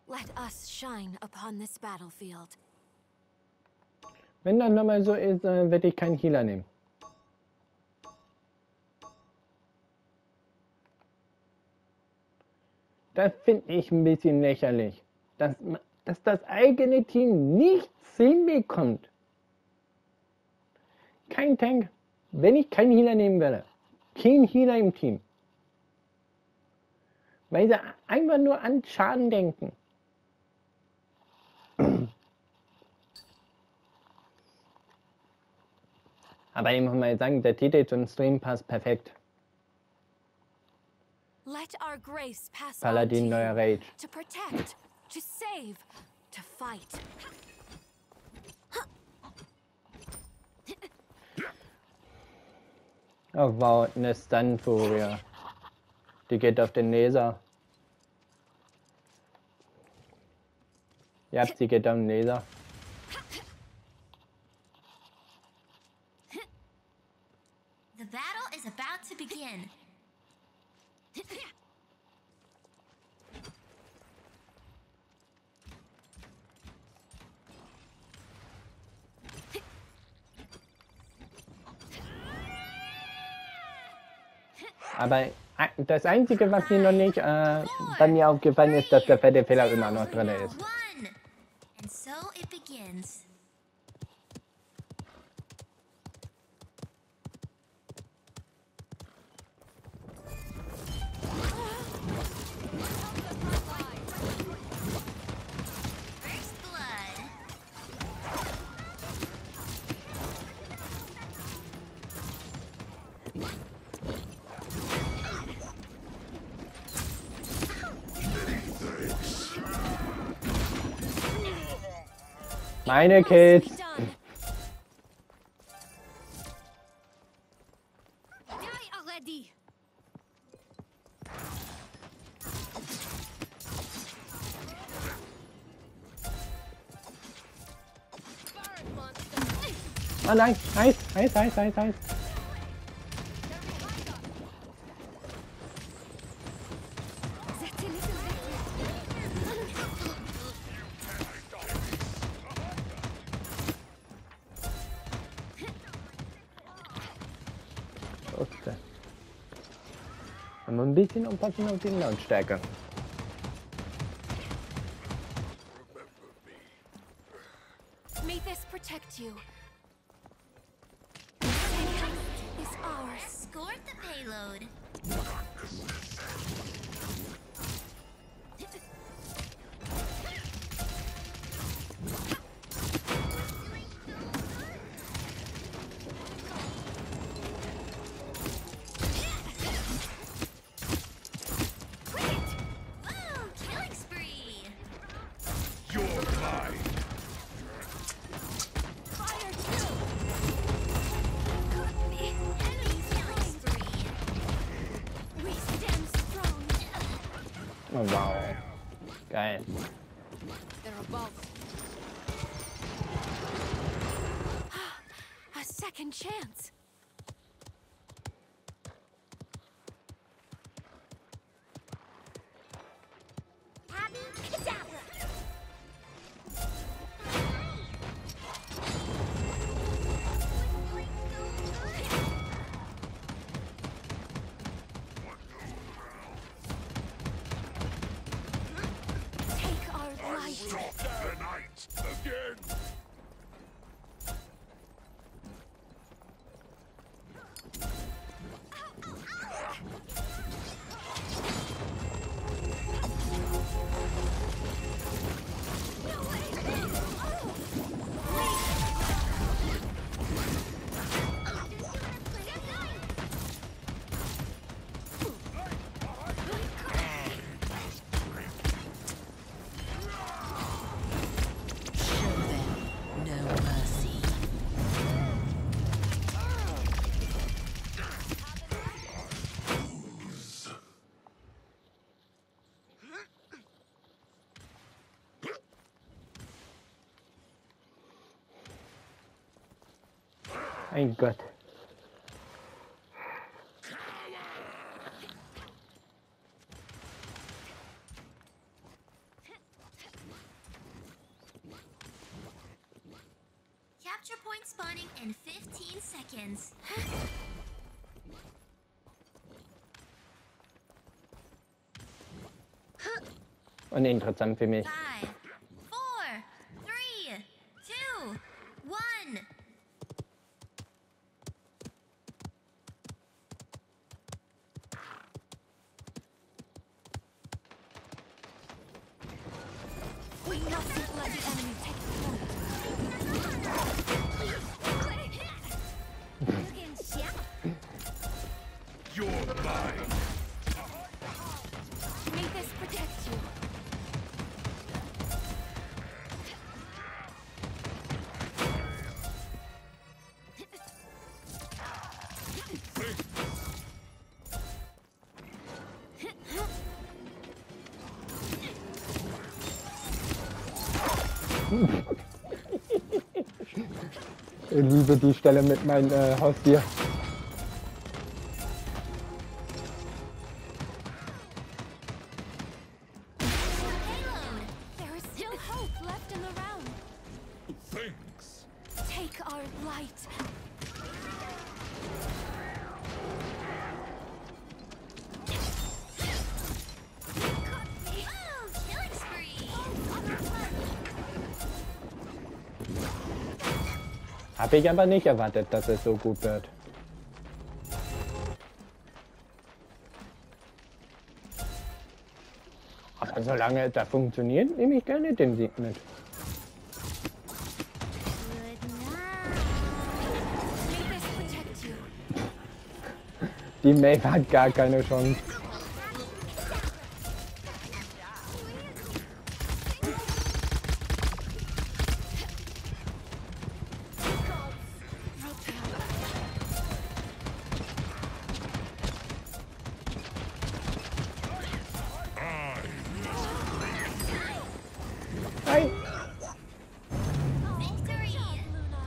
Let us shine upon this battlefield. Wenn das nochmal so ist, werde ich keinen Healer nehmen. Das finde ich ein bisschen lächerlich. Dass das eigene Team nichts hinbekommt. Kein Tank. Wenn ich keinen Healer nehmen werde. Kein Healer im Team. Weil sie einfach nur an Schaden denken. Aber ich muss mal sagen, der Titel zum Stream passt perfekt. Let our grace pass Paladin on to neuer you, Rage. to protect, to save, to fight. Oh wow, eine Stun-Furie. Die geht auf den Laser. Ja, sie geht auf den Laser. The battle is about to begin. Aber das Einzige, was mir noch nicht bei mir aufgefallen ist, dass der fette Fehler immer noch drin ist. One. And so it begins. First blood. Meine Kills. Be done. Die already. Oh nein, heiß. Okay. Ein bisschen aufpassen auf die Lautstärke. May this protect you. Is ours. Escort the payload. Woo! Killing spree. Fire too. Enemy killing spree. We stand strong. Oh wow. Geil. They're above. A second chance. Abby Cadabra. Take our light. The night again. No mercy. Mein Gott. spawning in 15 seconds. Uninteressant für mich. 5, 4, 3, 2, 1. We mustn't let the enemy take the point. You're mine. May this protect you. Ich liebe die Stelle mit meinem Haustier. Payload. There is still hope left in the round. Thanks. Take our light. Oh, killing spree. Habe ich aber nicht erwartet, dass es so gut wird. Aber solange es da funktioniert, nehme ich gerne den Sieg mit. Good night. May this protect you. Die Maeve hat gar keine Chance. Nein. Victory. Luna.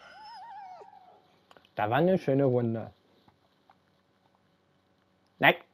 Da war eine schöne Runde. Nein.